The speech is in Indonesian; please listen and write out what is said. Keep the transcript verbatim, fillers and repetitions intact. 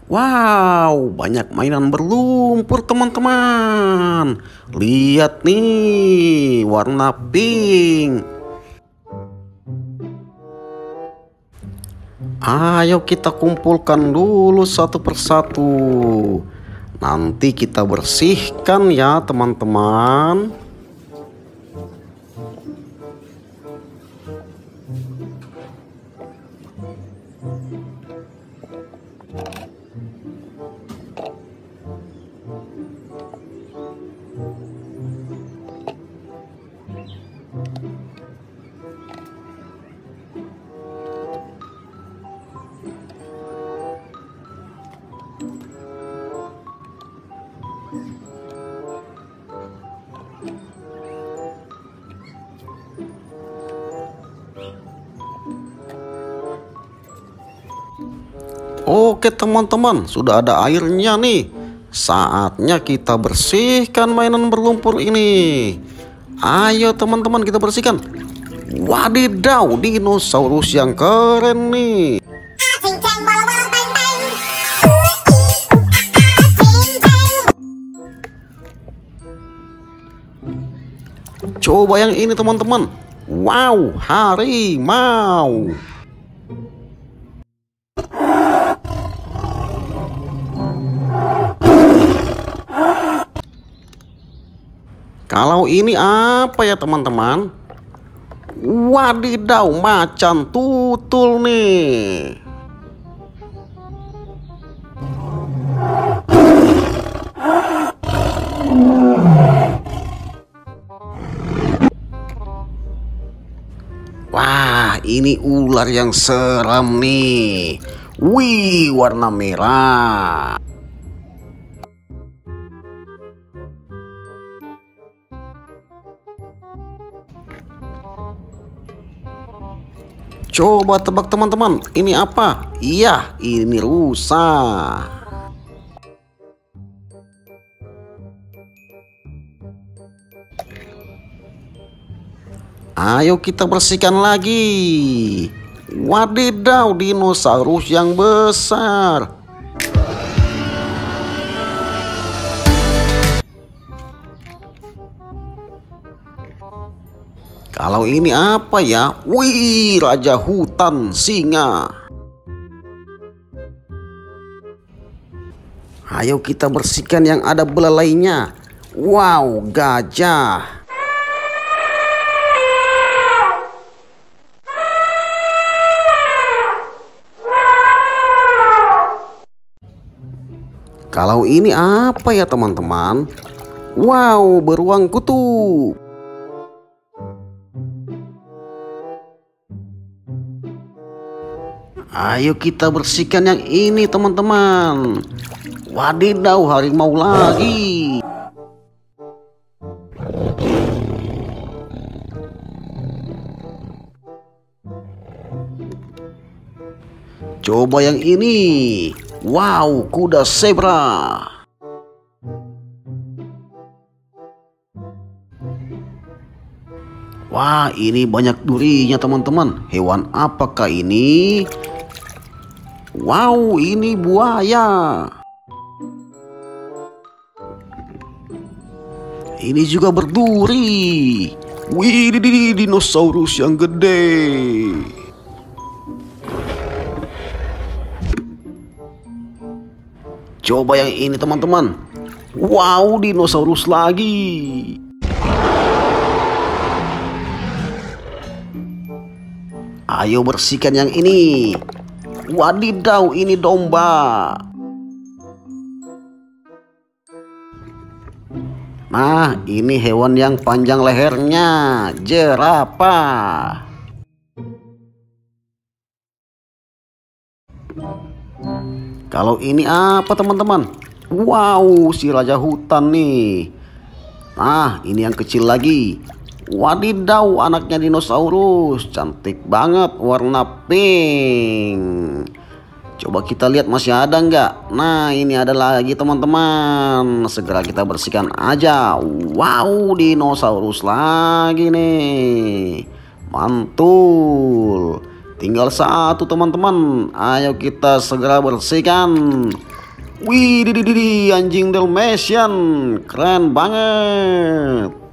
Wow, banyak mainan berlumpur teman-teman. Lihat nih, warna pink. Ayo kita kumpulkan dulu satu persatu. Nanti kita bersihkan ya teman-teman. Oke teman-teman, sudah ada airnya nih. Saatnya kita bersihkan mainan berlumpur ini. Ayo teman-teman, kita bersihkan. Wadidaw, dinosaurus yang keren nih. Coba yang ini teman-teman. Wow, harimau. Kalau ini apa ya teman-teman? Wadidaw, macan tutul nih. Wah, ini ular yang seram nih. Wih, warna merah. Coba tebak teman-teman, ini apa? Iya, ini rusa. Ayo kita bersihkan lagi. Wadidaw, dinosaurus yang besar. Kalau ini apa ya? Wih, raja hutan singa. Ayo kita bersihkan yang ada belalainya. Wow, gajah. Kalau ini apa ya teman-teman? Wow, beruang kutub. Ayo kita bersihkan yang ini teman-teman. Wadidaw, harimau lagi. Coba yang ini. Wow, kuda zebra. Wah, ini banyak durinya teman-teman. Hewan apakah ini? Wow, ini buaya. Ini juga berduri. Wih, dinosaurus yang gede. Coba yang ini teman-teman. Wow, dinosaurus lagi. Ayo bersihkan yang ini. Wadidaw, ini domba. Nah, ini hewan yang panjang lehernya, jerapah. Kalau ini apa teman-teman? Wow, si raja hutan nih. Nah, ini yang kecil lagi. Wadidaw, anaknya dinosaurus. Cantik banget, warna pink. Coba kita lihat masih ada nggak? Nah, ini ada lagi teman-teman. Segera kita bersihkan aja. Wow, dinosaurus lagi nih. Mantul. Tinggal satu teman-teman. Ayo kita segera bersihkan. Wih, di anjing Dalmatian, keren banget.